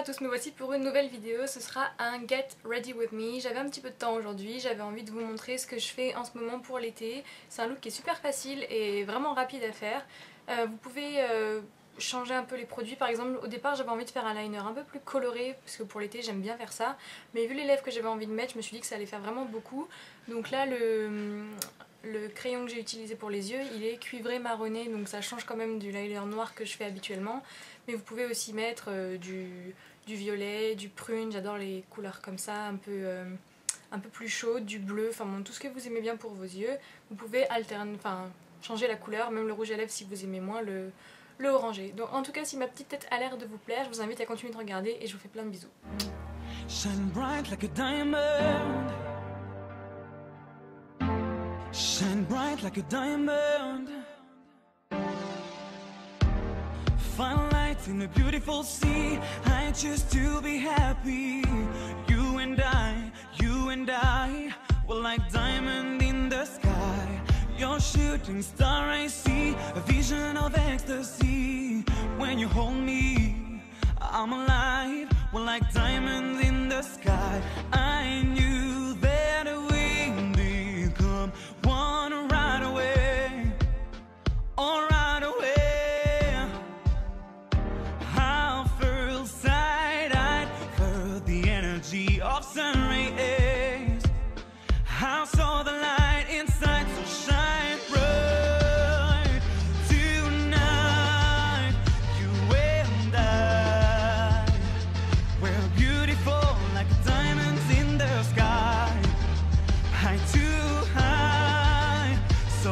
à tous, me voici pour une nouvelle vidéo. Ce sera un Get Ready With Me. J'avais un petit peu de temps aujourd'hui, j'avais envie de vous montrer ce que je fais en ce moment pour l'été. C'est un look qui est super facile et vraiment rapide à faire. Vous pouvez changer un peu les produits. Par exemple, au départ j'avais envie de faire un liner un peu plus coloré parce que pour l'été j'aime bien faire ça. Mais vu les lèvres que j'avais envie de mettre, je me suis dit que ça allait faire vraiment beaucoup. Donc là le crayon que j'ai utilisé pour les yeux, il est cuivré marronné, donc ça change quand même du liner noir que je fais habituellement. Mais vous pouvez aussi mettre du violet, du prune, j'adore les couleurs comme ça, un peu plus chaudes, du bleu, enfin bon, tout ce que vous aimez bien pour vos yeux. Vous pouvez changer la couleur, même le rouge à lèvres si vous aimez moins le orangé. Donc en tout cas, si ma petite tête a l'air de vous plaire, je vous invite à continuer de regarder et je vous fais plein de bisous. Shine bright like a diamond. Shine bright like a diamond. Find light in a beautiful sea. I choose to be happy. You and I, we're like diamond in the sky. You're shooting star, I see a vision of ecstasy. When you hold me, I'm alive. We're like diamonds in the sky. I knew that we'd become one right away. Oh, right away. How first sight I'd felt the energy of sun rays. How saw the light inside so shine bright. Tonight, you and I, we're beautiful like diamonds in the sky. High too high, so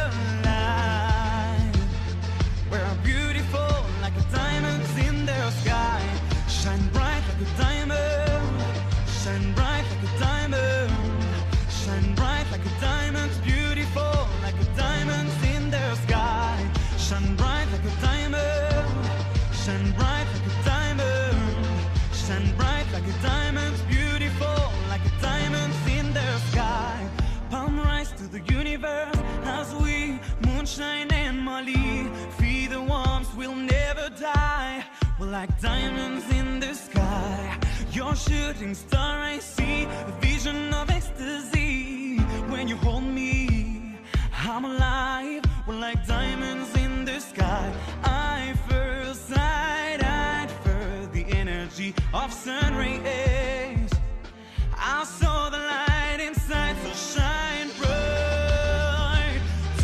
alive. We're beautiful like diamonds in the sky. Shine bright like a diamond. Shine bright like a diamond. Shine bright like a diamond, beautiful like a diamond in the sky. Shine bright like a diamond. Shine bright like a diamond. Shine bright like a diamond, beautiful like a diamond in the sky. Palm rise to the universe as we moonshine and Molly. Feel the warmth, we'll never die. We're like diamonds in the sky. You're shooting star, I see a vision of ecstasy. When you hold me, I'm alive. We're like diamonds in the sky. I first sight, I'd felt the energy of sun rays. I saw the light inside, so shine bright.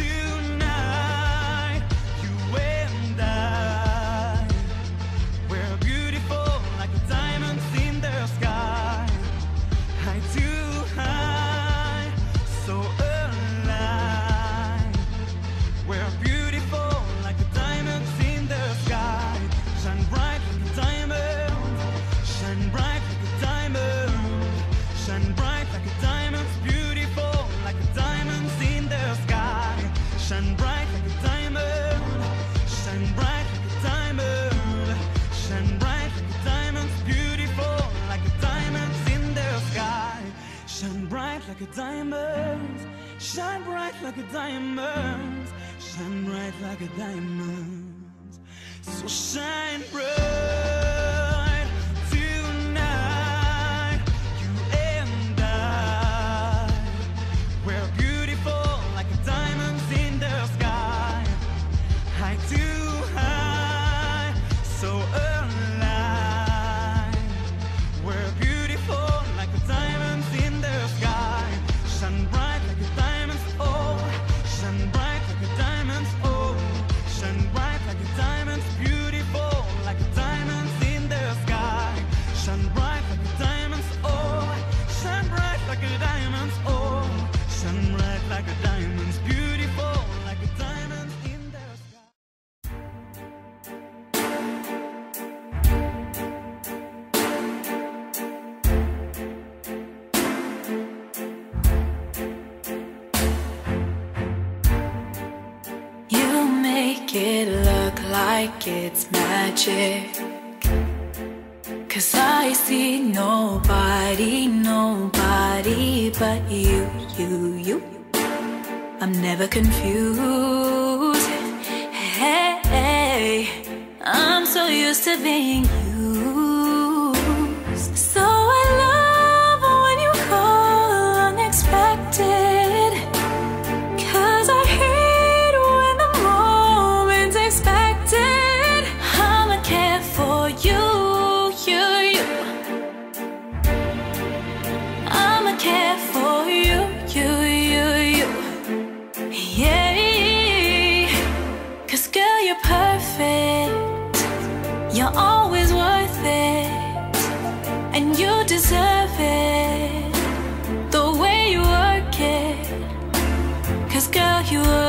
Tonight, you and I, we're beautiful like diamonds in the sky. High too high, so alive. We're beautiful like diamonds in the sky. Shine bright like a diamond. Shine bright like a diamond. Shine bright like a diamond, beautiful like diamonds in the sky. Shine bright like a diamond. Shine bright like a diamond. Shine bright like a diamond, beautiful like diamonds in the sky. Shine bright like a diamond. Shine bright like a diamond. Shine bright like a diamond. So shine bright tonight, you and I. We're beautiful like diamonds in the sky. High too high, so alive. We're beautiful like diamonds in the sky. Shine bright like a diamond, oh. Shine bright like a diamond, oh. Shine bright like a diamond, beautiful like diamonds in the sky. Shine bright like a diamond, oh. Shine bright like a diamond, oh. Shine bright like a diamond, beautiful like a diamond in the sky. You make it look like it's magic, 'cause I see nobody but you. I'm never confused. Hey, I'm so used to being you. girl, you were